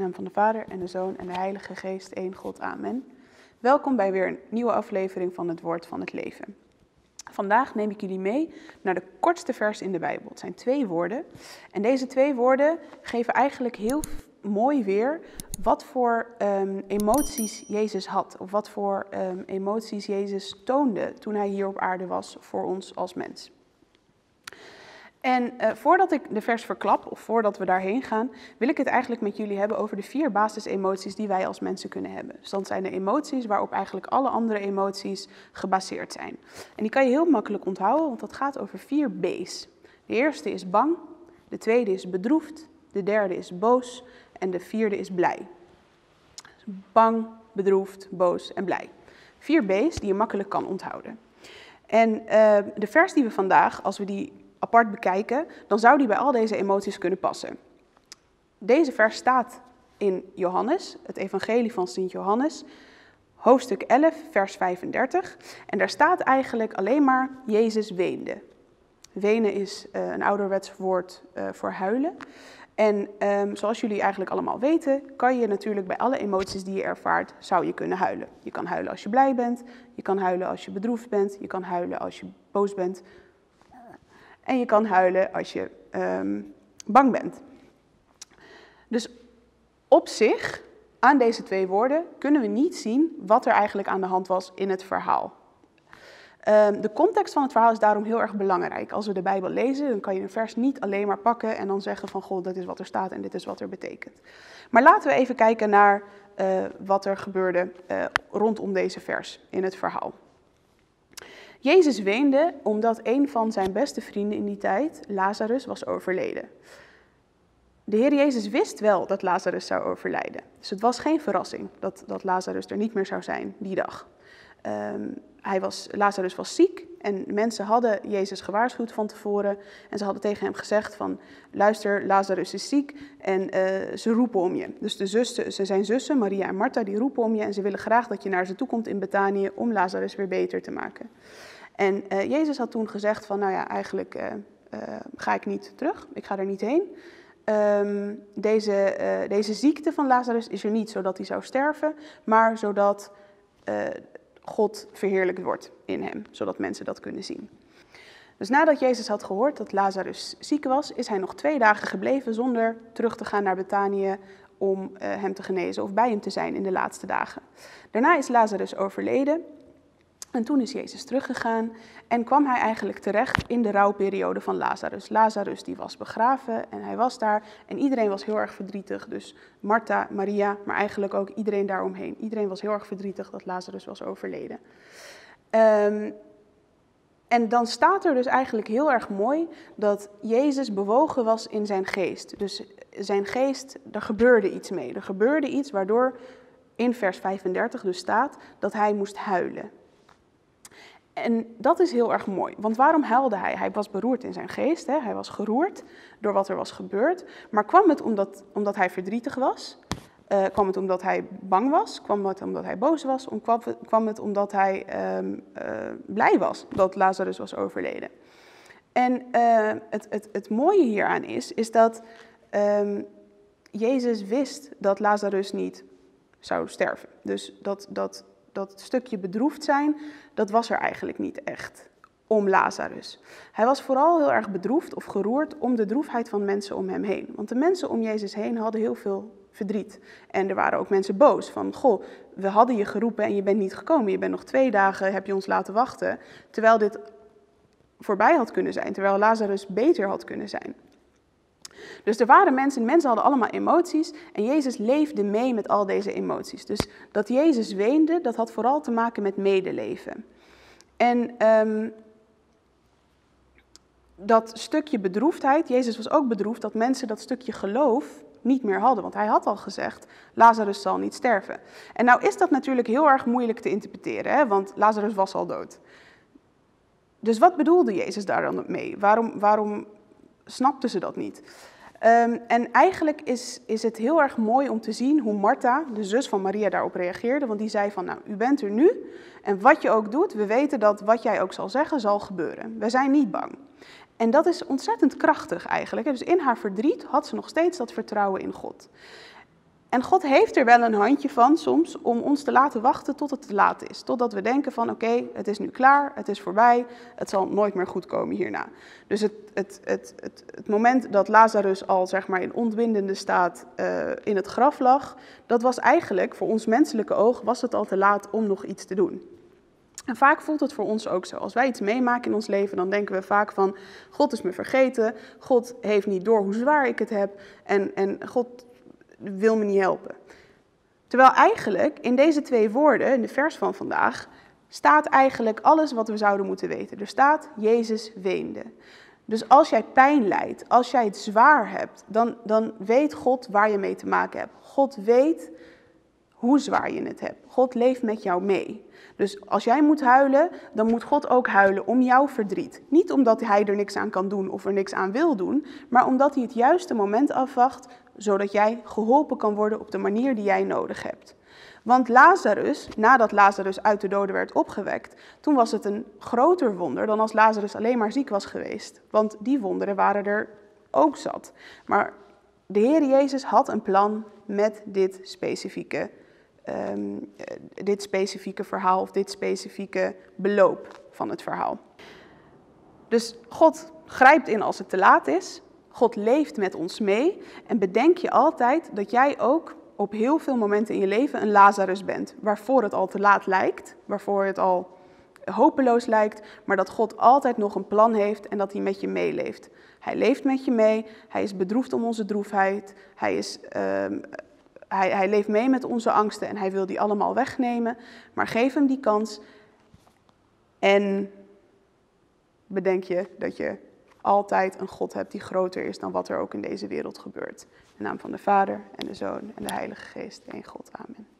naam van de Vader en de Zoon en de Heilige Geest, één God, amen. Welkom bij weer een nieuwe aflevering van het Woord van het Leven. Vandaag neem ik jullie mee naar de kortste vers in de Bijbel. Het zijn 2 woorden. En deze 2 woorden geven eigenlijk heel mooi weer wat voor emoties Jezus had. Of wat voor emoties Jezus toonde toen hij hier op aarde was voor ons als mens. En voordat ik de vers verklap, of voordat we daarheen gaan, wil ik het eigenlijk met jullie hebben over de 4 basisemoties die wij als mensen kunnen hebben. Dus dat zijn de emoties waarop eigenlijk alle andere emoties gebaseerd zijn. En die kan je heel makkelijk onthouden, want dat gaat over 4 B's. De eerste is bang, de tweede is bedroefd, de derde is boos en de 4e is blij. Dus bang, bedroefd, boos en blij. 4 B's die je makkelijk kan onthouden. En de vers die we vandaag, als we die apart bekijken, dan zou die bij al deze emoties kunnen passen. Deze vers staat in Johannes, het evangelie van Sint Johannes, hoofdstuk 11, vers 35. En daar staat eigenlijk alleen maar Jezus weende. Wenen is een ouderwets woord voor huilen. En zoals jullie eigenlijk allemaal weten, kan je natuurlijk bij alle emoties die je ervaart, zou je kunnen huilen. Je kan huilen als je blij bent, je kan huilen als je bedroefd bent, je kan huilen als je boos bent. En je kan huilen als je bang bent. Dus op zich, aan deze 2 woorden, kunnen we niet zien wat er eigenlijk aan de hand was in het verhaal. De context van het verhaal is daarom heel erg belangrijk. Als we de Bijbel lezen, dan kan je een vers niet alleen maar pakken en dan zeggen van, goh, dit is wat er staat en dit is wat er betekent. Maar laten we even kijken naar wat er gebeurde rondom deze vers in het verhaal. Jezus weende omdat een van zijn beste vrienden in die tijd, Lazarus, was overleden. De Heer Jezus wist wel dat Lazarus zou overlijden. Dus het was geen verrassing dat Lazarus er niet meer zou zijn die dag. Lazarus was ziek en mensen hadden Jezus gewaarschuwd van tevoren. En ze hadden tegen hem gezegd van, luister, Lazarus is ziek en ze roepen om je. Dus zijn zussen, Maria en Martha, die roepen om je en ze willen graag dat je naar ze toe komt in Betanië om Lazarus weer beter te maken. En Jezus had toen gezegd van, nou ja, eigenlijk ga ik niet terug, ik ga er niet heen. Deze ziekte van Lazarus is er niet zodat hij zou sterven, maar zodat God verheerlijkt wordt in hem, zodat mensen dat kunnen zien. Dus nadat Jezus had gehoord dat Lazarus ziek was, is hij nog 2 dagen gebleven zonder terug te gaan naar Betanië om hem te genezen of bij hem te zijn in de laatste dagen. Daarna is Lazarus overleden. En toen is Jezus teruggegaan en kwam hij eigenlijk terecht in de rouwperiode van Lazarus. Lazarus die was begraven en hij was daar en iedereen was heel erg verdrietig. Dus Martha, Maria, maar eigenlijk ook iedereen daaromheen. Iedereen was heel erg verdrietig dat Lazarus was overleden. En dan staat er dus eigenlijk heel erg mooi dat Jezus bewogen was in zijn geest. Dus zijn geest, er gebeurde iets mee. Er gebeurde iets waardoor in vers 35 dus staat dat hij moest huilen. En dat is heel erg mooi, want waarom huilde hij? Hij was beroerd in zijn geest, hè? Hij was geroerd door wat er was gebeurd. Maar kwam het omdat hij verdrietig was? Kwam het omdat hij bang was? Kwam het omdat hij boos was? Kwam het omdat hij blij was dat Lazarus was overleden? En het mooie hieraan is dat Jezus wist dat Lazarus niet zou sterven. Dus dat stukje bedroefd zijn, dat was er eigenlijk niet echt om Lazarus. Hij was vooral heel erg bedroefd of geroerd om de droefheid van mensen om hem heen. Want de mensen om Jezus heen hadden heel veel verdriet. En er waren ook mensen boos van, goh, we hadden je geroepen en je bent niet gekomen. Je bent nog 2 dagen, heb je ons laten wachten. Terwijl dit voorbij had kunnen zijn, terwijl Lazarus beter had kunnen zijn. Dus er waren mensen hadden allemaal emoties en Jezus leefde mee met al deze emoties. Dus dat Jezus weende, dat had vooral te maken met medeleven. En dat stukje bedroefdheid, Jezus was ook bedroefd dat mensen dat stukje geloof niet meer hadden. Want hij had al gezegd, Lazarus zal niet sterven. En nou is dat natuurlijk heel erg moeilijk te interpreteren, hè? Want Lazarus was al dood. Dus wat bedoelde Jezus daar dan mee? Waarom snapten ze dat niet? En eigenlijk is het heel erg mooi om te zien hoe Martha, de zus van Maria, daarop reageerde. Want die zei van, nou, u bent er nu en wat je ook doet, we weten dat wat jij ook zal zeggen, zal gebeuren. We zijn niet bang. En dat is ontzettend krachtig eigenlijk. Dus in haar verdriet had ze nog steeds dat vertrouwen in God. En God heeft er wel een handje van soms om ons te laten wachten tot het te laat is. Totdat we denken van oké, het is nu klaar, het is voorbij, het zal nooit meer goed komen hierna. Dus het moment dat Lazarus al zeg maar in ontbindende staat in het graf lag, dat was eigenlijk voor ons menselijke oog was het al te laat om nog iets te doen. En vaak voelt het voor ons ook zo. Als wij iets meemaken in ons leven, dan denken we vaak van God is me vergeten, God heeft niet door hoe zwaar ik het heb en God wil me niet helpen. Terwijl eigenlijk in deze 2 woorden, in de vers van vandaag, staat eigenlijk alles wat we zouden moeten weten. Er staat, Jezus weende. Dus als jij pijn lijdt, als jij het zwaar hebt, dan weet God waar je mee te maken hebt. God weet hoe zwaar je het hebt. God leeft met jou mee. Dus als jij moet huilen, dan moet God ook huilen om jouw verdriet. Niet omdat hij er niks aan kan doen of er niks aan wil doen, maar omdat hij het juiste moment afwacht, zodat jij geholpen kan worden op de manier die jij nodig hebt. Want Lazarus, nadat Lazarus uit de doden werd opgewekt, toen was het een groter wonder dan als Lazarus alleen maar ziek was geweest. Want die wonderen waren er ook zat. Maar de Heer Jezus had een plan met dit specifieke verhaal of dit specifieke beloop van het verhaal. Dus God grijpt in als het te laat is. God leeft met ons mee. En bedenk je altijd dat jij ook op heel veel momenten in je leven een Lazarus bent. Waarvoor het al te laat lijkt, waarvoor het al hopeloos lijkt. Maar dat God altijd nog een plan heeft en dat hij met je meeleeft. Hij leeft met je mee. Hij is bedroefd om onze droefheid. Hij leeft mee met onze angsten en hij wil die allemaal wegnemen. Maar geef hem die kans en bedenk je dat je altijd een God hebt die groter is dan wat er ook in deze wereld gebeurt. In de naam van de Vader en de Zoon en de Heilige Geest, één God. Amen.